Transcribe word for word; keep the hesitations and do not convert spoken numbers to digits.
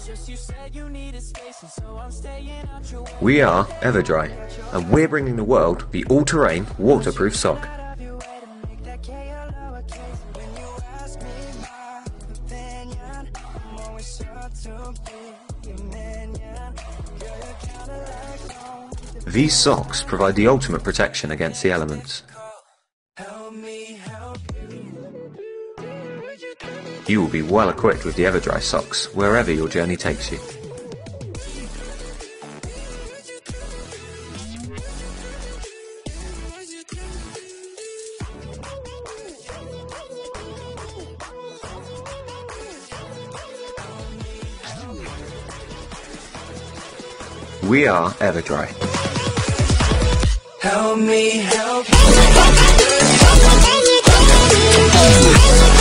We are EverDry, and we're bringing the world the all-terrain waterproof sock. These socks provide the ultimate protection against the elements. You will be well equipped with the EverDry socks wherever your journey takes you. We are EverDry. Help me help.